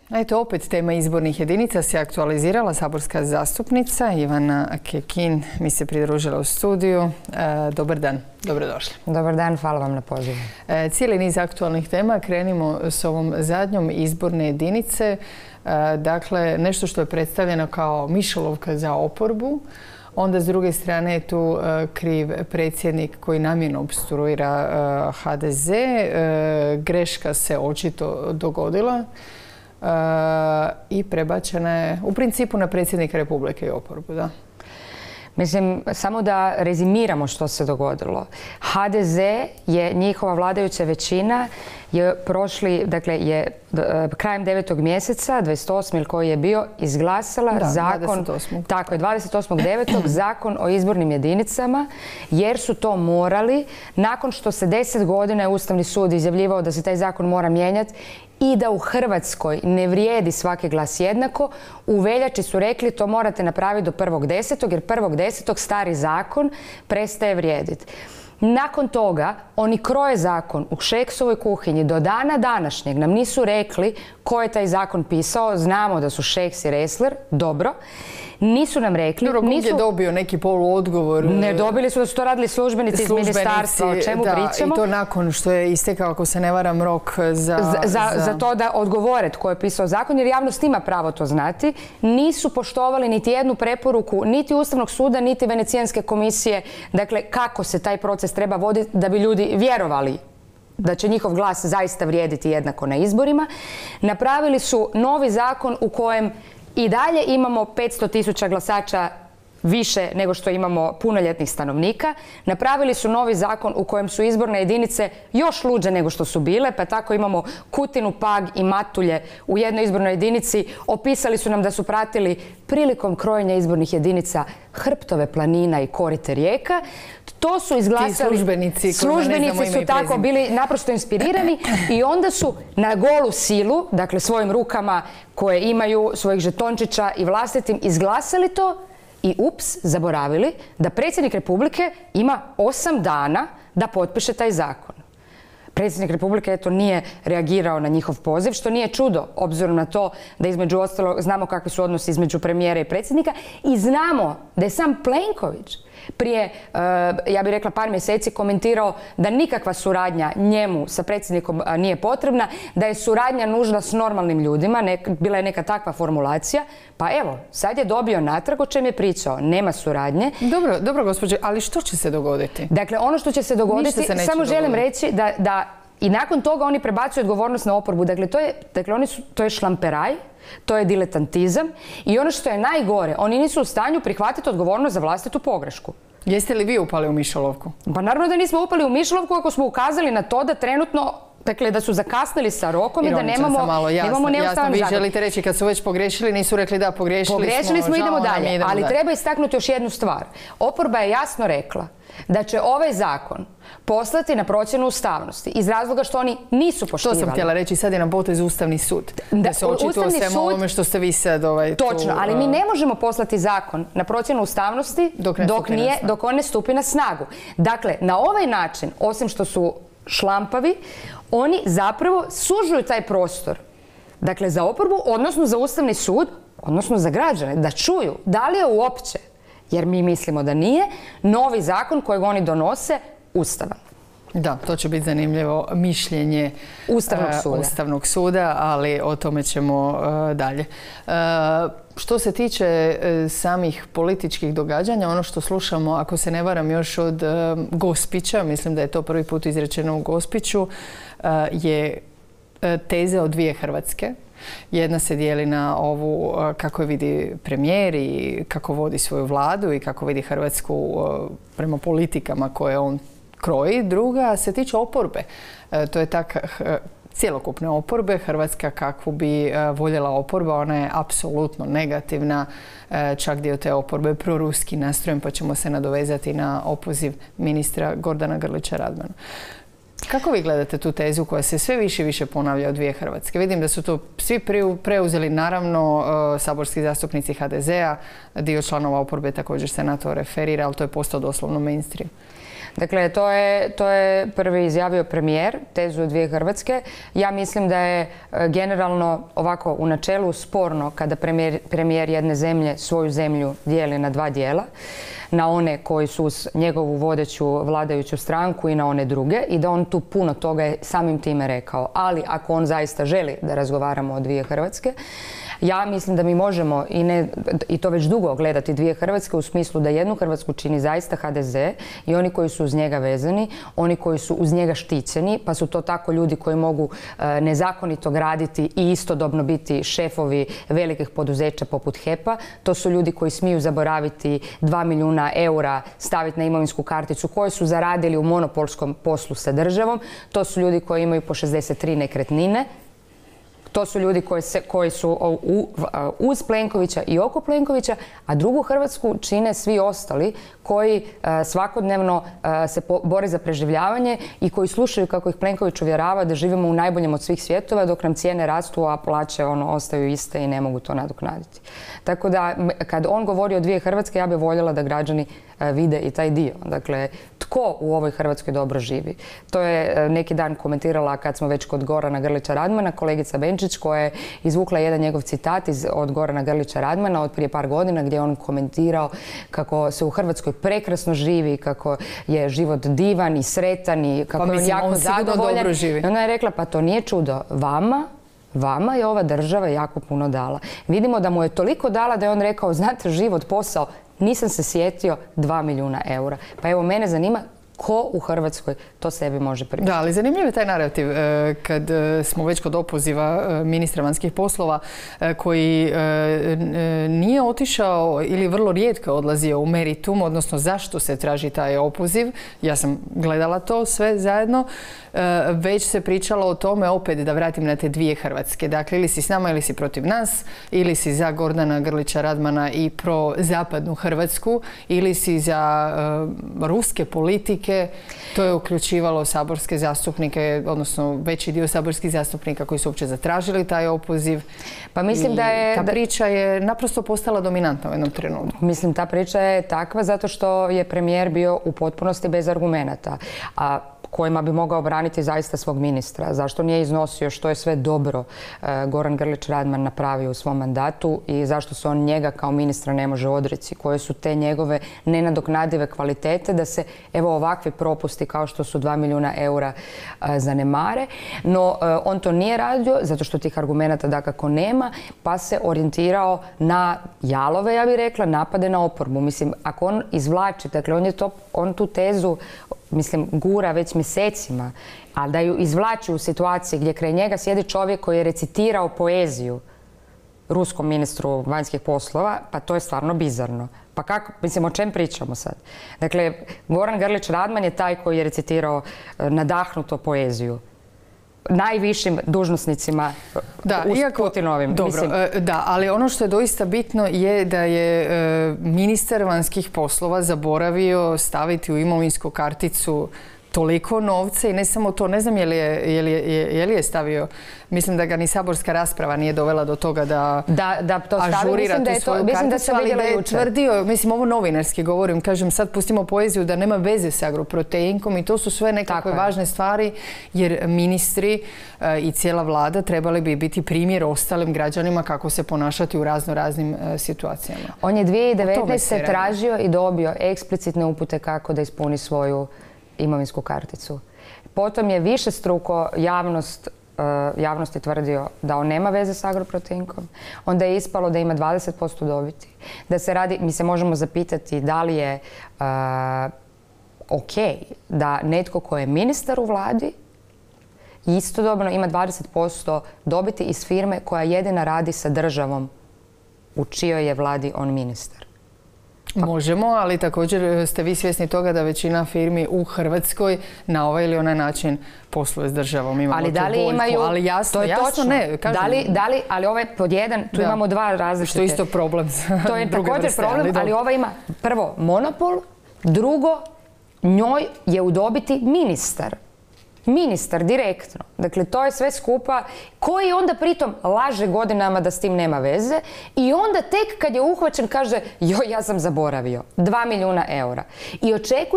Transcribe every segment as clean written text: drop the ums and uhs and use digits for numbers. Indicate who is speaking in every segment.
Speaker 1: Eto, opet tema izbornih jedinica se aktualizirala. Saborska zastupnica Ivana Kekin mi se pridružila u studiju. Dobar dan, dobrodošli.
Speaker 2: Dobar dan, hvala vam na pozivu.
Speaker 1: Cijeli niz aktualnih tema. Krenimo s ovom zadnjom, izborne jedinice. Dakle, nešto što je predstavljeno kao mišolovka za oporbu. Onda s druge strane je tu kriv predsjednik koji namjerno opstruira HDZ. Greška se očito dogodila i prebačena je u principu na predsjednika Republike i oporbu, da?
Speaker 2: Mislim, samo da rezimiramo što se dogodilo. HDZ je, njihova vladajuća većina, je prošli, dakle, je krajem 9. mjeseca, 28. koji je bio, izglasala zakon,
Speaker 1: 28.
Speaker 2: tako je, 28.9. zakon o izbornim jedinicama, jer su to morali, nakon što se 10 godina je Ustavni sud izjavljivao da se taj zakon mora mijenjati i da u Hrvatskoj ne vrijedi svaki glas jednako, u veljači su rekli to morate napraviti do 1.10. jer 1.10. stari zakon prestaje vrijediti. Nakon toga oni kroje zakon u Šeksovoj kuhinji. Do dana današnjeg nam nisu rekli ko je taj zakon pisao. Znamo da su Šeks i Ressler, dobro. Nisu nam rekli.
Speaker 1: Nisu je dobio neki poluodgovor.
Speaker 2: Ne, dobili su da su to radili službenici iz ministarstva. O čemu pričamo?
Speaker 1: I to nakon što je istekao, ako se ne varam, rok
Speaker 2: za to da odgovore tko je pisao zakon, jer javnost ima pravo to znati. Nisu poštovali niti jednu preporuku, niti Ustavnog suda, niti Venecijanske komisije. Dakle, kako se taj proces treba voditi da bi ljudi vjerovali da će njihov glas zaista vrijediti jednako na izborima. Napravili su novi zakon u kojem i dalje imamo 500.000 glasača više nego što imamo punoljetnih stanovnika. Napravili su novi zakon u kojem su izborne jedinice još luđe nego što su bile, pa tako imamo Kutinu, Pag i Matulje u jednoj izbornoj jedinici. Opisali su nam da su pratili prilikom krojenja izbornih jedinica hrptove planina i korite rijeka. To su izglasali. Službenici su tako bili naprosto inspirirani i onda su na golu silu, dakle svojim rukama koje imaju, svojih žetončića i vlastitim, izglasali to i zaboravili da predsjednik Republike ima 8 dana da potpiše taj zakon. Predsjednik Republike nije reagirao na njihov poziv, što nije čudo, obzirom na to da između ostalog znamo kakvi su odnosi između premijera i predsjednika i znamo da je sam Plenković prije, ja bih rekla, par mjeseci komentirao da nikakva suradnja njemu sa predsjednikom nije potrebna, da je suradnja nužna s normalnim ljudima, bila je neka takva formulacija, pa evo, sad je dobio natrag o čem je pričao, nema suradnje.
Speaker 1: Dobro, gospođe, ali što će se dogoditi?
Speaker 2: Dakle, ono što će se dogoditi, samo želim reći da i nakon toga oni prebacuju odgovornost na oporbu. Dakle, to je šlamperaj, to je diletantizam i ono što je najgore, oni nisu u stanju prihvatiti odgovornost za vlastitu pogrešku.
Speaker 1: Jeste li vi upali u mišolovku?
Speaker 2: Pa naravno da nismo upali u mišolovku ako smo ukazali na to da trenutno, dakle, da su zakasnili sa rokom i da nemamo neustavan zakon.
Speaker 1: Vi želite reći kad su već pogrešili, nisu rekli da pogrešili smo,
Speaker 2: idemo dalje. Ali treba istaknuti još jednu stvar. Oporba je jasno rekla da će ovaj zakon poslati na procjenu ustavnosti iz razloga što oni nisu poštivali.
Speaker 1: To sam htjela reći, sad je na potezu Ustavni sud. Da se očituje o svemu ovome što ste vi sad
Speaker 2: Točno, ali mi ne možemo poslati zakon na procjenu ustavnosti dok on ne stupi na snagu. Dakle, na ovaj način, osim što su šlampavi, oni zapravo sužuju taj prostor. Dakle, za oporbu, odnosno za Ustavni sud, odnosno za građane, da čuju da li je uopće, jer mi mislimo da nije, novi zakon kojeg oni ustavan.
Speaker 1: Da, to će biti zanimljivo mišljenje Ustavnog suda, ali o tome ćemo dalje. Što se tiče samih političkih događanja, ono što slušamo, ako se ne varam, još od Gospića, mislim da je to prvi put izrečeno u Gospiću, je teze o dvije Hrvatske. Jedna se dijeli na ovu kako je vidi premijer i kako vodi svoju vladu i kako vidi Hrvatsku prema politikama koje on kroji. Druga se tiče oporbe. To je cjelokupne oporbe. Hrvatska kakvu bi voljela oporba, ona je apsolutno negativna. Čak dio te oporbe proruski nastrojen, pa ćemo se nadovezati na opoziv ministra Gordana Grlića Radmana. Kako vi gledate tu tezu koja se sve više i više ponavlja od dvije Hrvatske? Vidim da su to svi preuzeli, naravno, saborski zastupnici HDZ-a, dio članova oporbe također se na to referira, ali to je postao doslovno mainstream.
Speaker 2: Dakle, to je prvi izjavio premijer, tezu dvije Hrvatske. Ja mislim da je generalno ovako u načelu sporno kada premijer jedne zemlje svoju zemlju dijeli na dva dijela, na one koji su uz njegovu vodeću vladajuću stranku i na one druge, i da on tu puno toga je samim time rekao. Ali ako on zaista želi da razgovaramo o dvije Hrvatske, ja mislim da mi možemo i to već dugo gledati dvije Hrvatske u smislu da jednu Hrvatsku čini zaista HDZ i oni koji su uz njega vezani, oni koji su uz njega štićeni, pa su to tako ljudi koji mogu nezakonito graditi i istodobno biti šefovi velikih poduzeća poput HEP-a. To su ljudi koji smiju zaboraviti 2 milijuna eura staviti na imovinsku karticu koje su zaradili u monopolskom poslu sa državom. To su ljudi koji imaju po 63 nekretnine. To su ljudi koji su uz Plenkovića i oko Plenkovića, a drugu Hrvatsku čine svi ostali koji svakodnevno se bore za preživljavanje i koji slušaju kako ih Plenković uvjerava da živimo u najboljem od svih svjetova dok nam cijene rastu, a plaće ostaju iste i ne mogu to nadoknaditi. Tako da kad on govori o dvije Hrvatske, ja bih voljela da građani vide i taj dio. Dakle, tko u ovoj Hrvatskoj dobro živi? To je neki dan komentirala, kad smo već kod Gorana Grlića Radmana, kolegica Benčić, koja je izvukla jedan njegov citat od Gorana Grlića Radmana od prije par godina, gdje je on komentirao kako se u Hrvatskoj prekrasno živi, kako je život divan i sretan i kako je on jako zadovoljan. I ona je rekla, pa to nije čudo. Vama je ova država jako puno dala. Vidimo da mu je toliko dala da je on rekao, znate, život, posao, nisam se sjetio 2 milijuna eura. Pa evo, mene zanima ko u Hrvatskoj to sebi može priuštiti.
Speaker 1: Da, ali zanimljiv je taj narativ kad smo već kod opoziva ministra vanjskih poslova koji nije otišao ili vrlo rijetko odlazio u meritum, odnosno zašto se traži taj opoziv. Ja sam gledala to sve zajedno. Već se pričalo o tome, opet da vratim na te dvije Hrvatske. Dakle, ili si s nama ili si protiv nas, ili si za Gordana Grlića Radmana i pro zapadnu Hrvatsku, ili si za ruske politike. To je uključivalo saborske zastupnike, odnosno veći dio saborskih zastupnika koji su uopće zatražili taj opoziv.
Speaker 2: Pa mislim da je...
Speaker 1: Ta priča je naprosto postala dominantna u jednom trenutku.
Speaker 2: Mislim, ta priča je takva zato što je premijer bio u potpunosti bez argumenata, a kojima bi mogao braniti zaista svog ministra. Zašto nije iznosio što je sve dobro Goran Grlić Radman napravio u svom mandatu i zašto se on njega kao ministra ne može odreći? Koje su te njegove nenadoknadive kvalitete da se evo ovakvi propusti kao što su 2 milijuna eura zanemare. No, on to nije radio zato što tih argumenata dakako nema, pa se orijentirao na jalove, ja bih rekla, napade na oporbu. Mislim, ako on izvlači, dakle, on tu tezu gura već mjesecima, ali da ju izvlači u situaciji gdje kraj njega sjedi čovjek koji je recitirao poeziju ruskom ministru vanjskih poslova, pa to je stvarno bizarno. Pa kako, o čem pričamo sad? Dakle, Goran Grlić Radman je taj koji je recitirao nadahnuto poeziju najvišim dužnosnicima Putinovim.
Speaker 1: Dobro, da, ali ono što je doista bitno je da je ministar vanjskih poslova zaboravio staviti u imovinsku karticu toliko novca i ne samo to, ne znam je li je stavio, mislim da ga ni saborska rasprava nije dovela do toga da ažurira tu svoju karticu, ali da je tvrdio, ovo novinarski govorim, kažem sad pustimo poeziju da nema veze sa Agroproteinkom i to su sve nekakve važne stvari jer ministri i cijela vlada trebali bi biti primjer ostalim građanima kako se ponašati u raznim situacijama.
Speaker 2: On je 2019. tražio i dobio eksplicitne upute kako da ispuni svoju imovinsku karticu. Potom je višestruko javnosti tvrdio da on nema veze s Agroproteinkom. Onda je ispalo da ima 20% dobiti. Da se radi, mi se možemo zapitati da li je ok da netko ko je ministar u vladi istodobno ima 20% dobiti iz firme koja jedina radi sa državom u čijoj je vladi on ministar.
Speaker 1: Možemo, ali također ste vi svjesni toga da većina firmi u Hrvatskoj na ovaj ili onaj način posluje s državom. Imamo
Speaker 2: ali da li imaju,
Speaker 1: ali jasno, ne.
Speaker 2: Ali ovaj pod jedan, tu imamo dva različite.
Speaker 1: Što je isto problem.
Speaker 2: To je također problem, ali ova ima prvo monopol, drugo njoj je u dobiti ministar. Ministar, direktno. Dakle, to je sve skupa, koji onda pritom laže godinama da s tim nema veze i onda tek kad je uhvaćen kaže joj, ja sam zaboravio. 2 milijuna eura. I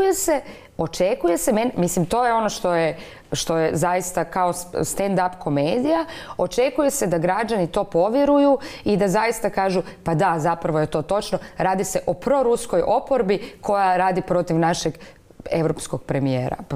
Speaker 2: očekuje se, mislim, to je ono što je zaista kao stand-up komedija, očekuje se da građani to povjeruju i da zaista kažu pa da, zapravo je to točno, radi se o proruskoj oporbi koja radi protiv našeg europskog premijera. Pa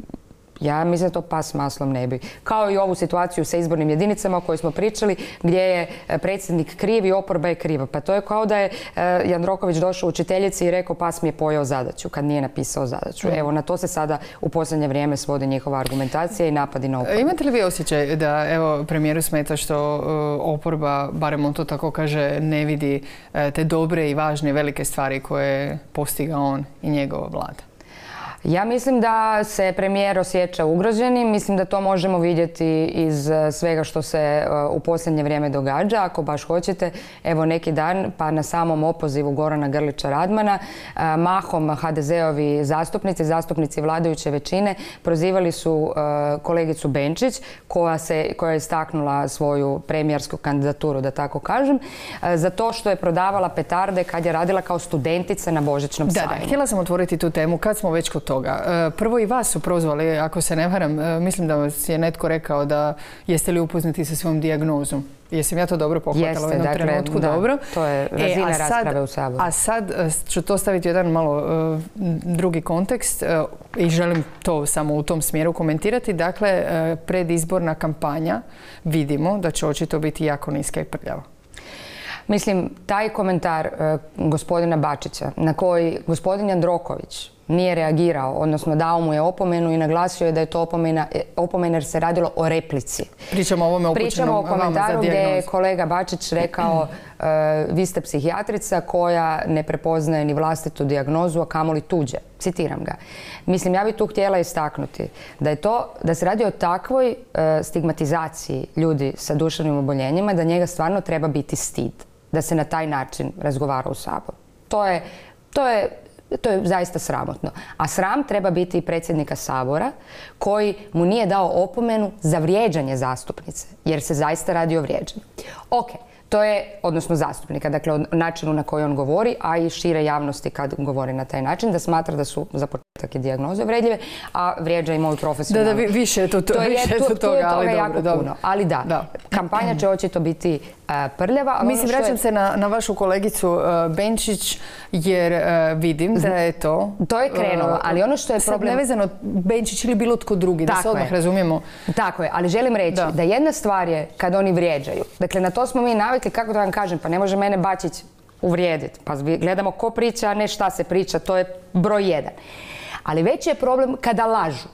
Speaker 2: ja mislim da to pas s maslom ne bi. Kao i ovu situaciju sa izbornim jedinicama o kojoj smo pričali, gdje je predsjednik kriv i oporba je kriva. Pa to je kao da je Jandroković došao učiteljici i rekao pas mi je pojeo zadaću, kad nije napisao zadaću. Evo, na to se sada u posljednje vrijeme svodi njihova argumentacija i napadi na oporbu.
Speaker 1: Imate li vi osjećaj da, evo, premijeru smeta što oporba, barem on to tako kaže, ne vidi te dobre i važne velike stvari koje je postigao on i njegova vlada?
Speaker 2: Ja mislim da se premijer osjeća ugroženim, mislim da to možemo vidjeti iz svega što se u posljednje vrijeme događa. Ako baš hoćete, evo neki dan, pa na samom opozivu Gorana Grlića Radmana, mahom HDZ-ovi zastupnici vladajuće većine, prozivali su kolegicu Benčić, koja je istaknula svoju premijersku kandidaturu, da tako kažem, za to što je prodavala petarde kad je radila kao studentica na Božićnom sajmu.
Speaker 1: Da, htjela sam otvoriti tu temu kad smo već kod toga. Prvo i vas su prozvali, ako se ne varam, mislim da vas je netko rekao da jeste li upoznati sa svojom dijagnozom. Jesam ja to dobro pohvatala u jednom trenutku? Dobro.
Speaker 2: To je razina rasprave u Saboru.
Speaker 1: A sad ću to staviti u jedan malo drugi kontekst i želim to samo u tom smjeru komentirati. Dakle, predizborna kampanja vidimo da će očito biti jako niska i prljava.
Speaker 2: Mislim, taj komentar gospodina Bačića na koji gospodin Jandroković nije reagirao, odnosno dao mu je opomenu i naglasio je da je to opomena jer se radilo o replici.
Speaker 1: Pričamo o ovome upućenom vama za dijagnozu.
Speaker 2: Pričamo o komentaru gdje je kolega Bačić rekao vi ste psihijatrica koja ne prepoznaje ni vlastitu dijagnozu, a kamoli tuđe. Citiram ga. Mislim, ja bih tu htjela istaknuti da se radi o takvoj stigmatizaciji ljudi sa duševnim oboljenjima da njega stvarno treba biti stid da se na taj način razgovara u Saboru. To je zaista sramotno. A sram treba biti i predsjednika Sabora koji mu nije dao opomenu za vrijeđanje zastupnice, jer se zaista radi o vrijeđanju. Ok, to je, odnosno zastupnika, dakle o načinu na koji on govori, a i šire javnosti kad govori na taj način, da smatra da su za početak i dijagnoze uvredljive, a vrijeđa i moju profesionalnu.
Speaker 1: Da, više je to toga, ali dobro.
Speaker 2: Ali da, kampanja će očito biti prljava.
Speaker 1: Mislim, vraćam se na vašu kolegicu Benčić, jer vidim da je to...
Speaker 2: To je krenulo, ali ono što je problem...
Speaker 1: Sad nevezano Benčić ili bilo tko drugi, da se odmah razumijemo.
Speaker 2: Tako je, ali želim reći da jedna stvar je kad oni vrijeđaju. Dakle, na to smo mi navikli, kako da vam kažem, pa ne može mene Bačić uvrijediti. Pa gledamo ko priča, a ne šta se priča, to je broj 1. Ali veći je problem kada lažu.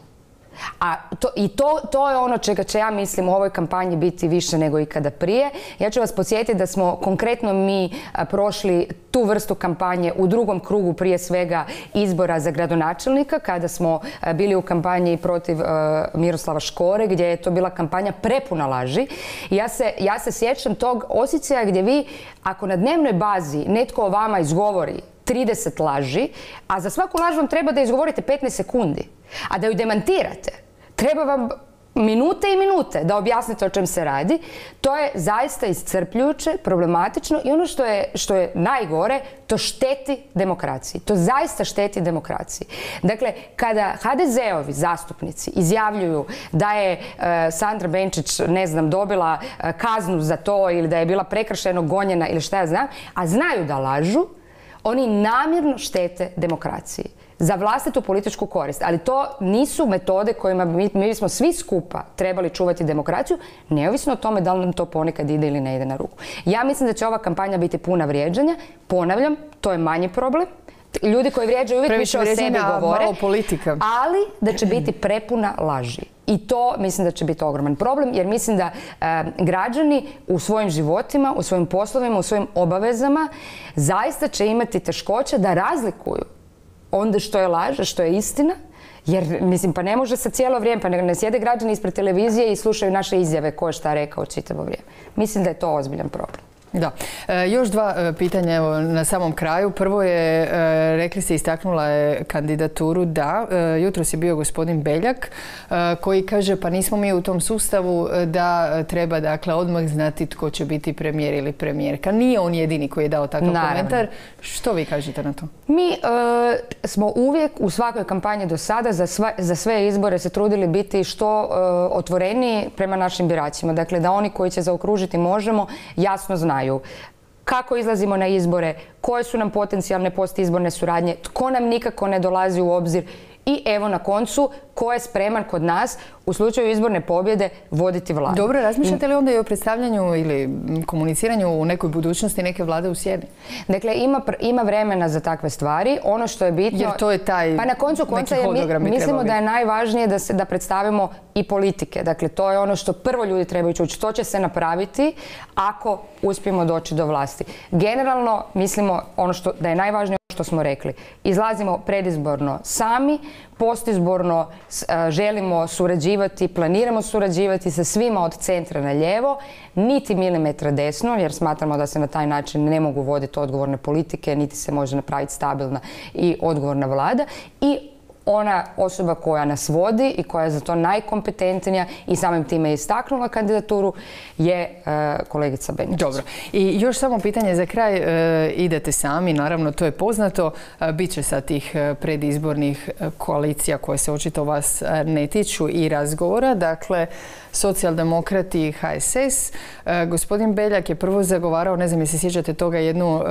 Speaker 2: To je ono čega će, ja mislim, u ovoj kampanji biti više nego ikada prije. Ja ću vas podsjetiti da smo konkretno mi prošli tu vrstu kampanje u drugom krugu, prije svega izbora za gradonačelnika, kada smo bili u kampanji protiv Miroslava Škore, gdje je to bila kampanja prepuna laži. Ja se sjećam tog osjećaja gdje vi, ako na dnevnoj bazi netko o vama izgovori 30 laži, a za svaku laž vam treba da izgovorite 15 sekundi. A da ju demantirate, treba vam minute i minute da objasnite o čem se radi. To je zaista iscrpljujuće, problematično i ono što je najgore, to šteti demokraciji. To zaista šteti demokraciji. Dakle, kada HDZ-ovi zastupnici izjavljuju da je Sandra Benčić, ne znam, dobila kaznu za to ili da je bila prekršajno gonjena ili šta ja znam, a znaju da lažu, oni namjerno štete demokraciji za vlastitu političku korist. Ali to nisu metode kojima mi bismo svi skupa trebali čuvati demokraciju, neovisno o tome da li nam to ponekad ide ili ne ide na ruku. Ja mislim da će ova kampanja biti puna vrijeđanja. Ponavljam, to je manji problem. Ljudi koji vrijeđaju uvijek više o sebi govore, ali da će biti prepuna laži. I to mislim da će biti ogroman problem, jer mislim da građani u svojim životima, u svojim poslovima, u svojim obavezama zaista će imati teškoće da razlikuju onda što je laž, što je istina, jer mislim pa ne može se cijelo vrijeme, pa ne sjede građani ispred televizije i slušaju naše izjave ko je šta rekao čitavo vrijeme. Mislim da je to ozbiljan problem.
Speaker 1: Da. Još dva pitanja evo, na samom kraju. Prvo je, rekli ste, istaknula je kandidaturu da. Jutros je bio gospodin Beljak koji kaže pa nismo mi u tom sustavu da treba dakle odmah znati tko će biti premijer ili premijerka. Nije on jedini koji je dao takav komentar. Što vi kažete na to?
Speaker 2: Mi smo uvijek u svakoj kampanji do sada za sve izbore se trudili biti što otvoreniji prema našim biračima. Dakle, da oni koji će zaokružiti Možemo jasno znaju kako izlazimo na izbore, koje su nam potencijalne postizborne suradnje, tko nam nikako ne dolazi u obzir i evo na koncu ko je spreman kod nas u slučaju izborne pobjede voditi vladu.
Speaker 1: Dobro, razmišljate li onda i o predstavljanju ili komuniciranju u nekoj budućnosti neke vlade u sjeni?
Speaker 2: Dakle, ima vremena za takve stvari. Ono što je bitno...
Speaker 1: Jer to je taj
Speaker 2: pa na koncu konca mislimo da je najvažnije da predstavimo i politike. Dakle, to je ono što prvo ljudi trebaju čuti. Što će se napraviti ako uspijemo doći do vlasti. Generalno, mislimo da je najvažnije što smo rekli. Izlazimo predizborno sami, postizborno želimo surađivati, planiramo surađivati sa svima od centra na lijevo, niti milimetra desno, jer smatramo da se na taj način ne mogu voditi odgovorne politike, niti se može napraviti stabilna i odgovorna vlada. I ona osoba koja nas vodi i koja je za to najkompetentnija i samim time istaknula kandidaturu je kolegica Benčić.
Speaker 1: Dobro. I još samo pitanje za kraj. Idete sami, naravno, to je poznato. Biće sad tih predizbornih koalicija koje se očito vas ne tiču i razgovora. Dakle, Socijaldemokrati i HSS. Gospodin Beljak je prvo zagovarao, ne znam je se sjećate toga, jednu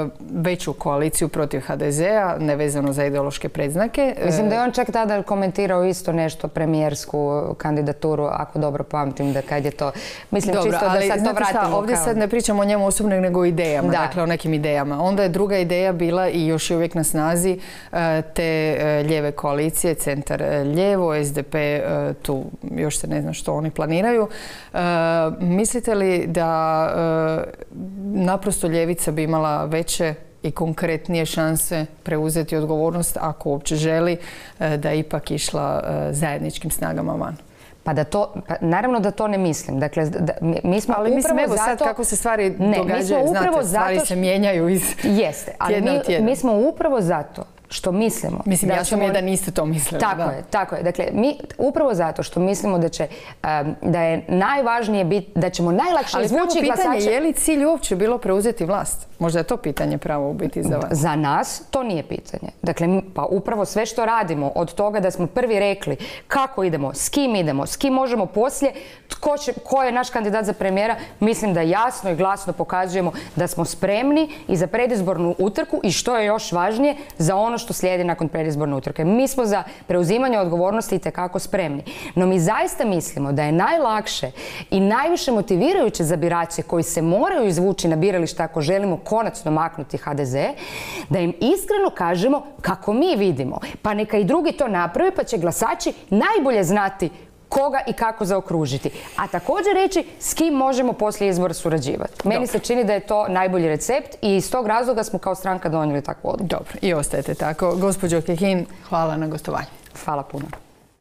Speaker 1: veću koaliciju protiv HDZ-a, nevezano za ideološke predznake.
Speaker 2: Mislim da je on čak tada komentirao isto nešto premijersku kandidaturu, ako dobro pamtim, da kad je to... Mislim
Speaker 1: dobro,
Speaker 2: čisto da sad to vratimo.
Speaker 1: Ovdje sad ne pričamo o njemu osobno, nego o idejama, dakle o nekim idejama. Onda je druga ideja bila i još je uvijek na snazi te lijeve koalicije, centar lijevo, SDP, tu još se ne zna što oni planiraju. Mislite li da naprosto ljevica bi imala veće i konkretnije šanse preuzeti odgovornost ako uopće želi da je ipak išla zajedničkim snagama van?
Speaker 2: Naravno da to ne mislim. Dakle, mi smo
Speaker 1: ali mislim, evo sad kako se stvari događaju, znate, stvari se mijenjaju iz tjedna u tjedan.
Speaker 2: Mi smo upravo zato što mislimo...
Speaker 1: Mislim, jasno mi je da niste to mislili.
Speaker 2: Tako je. Dakle, mi upravo zato što mislimo da je najvažnije biti, da ćemo najlakše izvući glasače...
Speaker 1: Ali pravo pitanje, je li cilj uopće bilo preuzeti vlast? Možda je to pitanje pravo u biti za vas.
Speaker 2: Za nas to nije pitanje. Dakle, pa upravo sve što radimo, od toga da smo prvi rekli kako idemo, s kim možemo poslije, ko je naš kandidat za premijera, mislim da jasno i glasno pokazujemo da smo spremni i za predizbornu utrku i što je još važnije, za ono što slijedi nakon predizborne utrke. Mi smo za preuzimanje odgovornosti itekako spremni. No mi zaista mislimo da je najlakše i najviše motivirajuće za birače koji se moraju izvući na biralište ako želimo konačno maknuti HDZ, da im iskreno kažemo kako mi vidimo. Pa neka i drugi to naprave, pa će glasači najbolje znati koga i kako zaokružiti. A također reći s kim možemo poslije izbora surađivati. Meni se čini da je to najbolji recept i iz tog razloga smo kao stranka donijeli takvu odluku.
Speaker 1: Dobro, i ostajete tako. Gospođo Kekin, hvala na gostovanju.
Speaker 2: Hvala puno.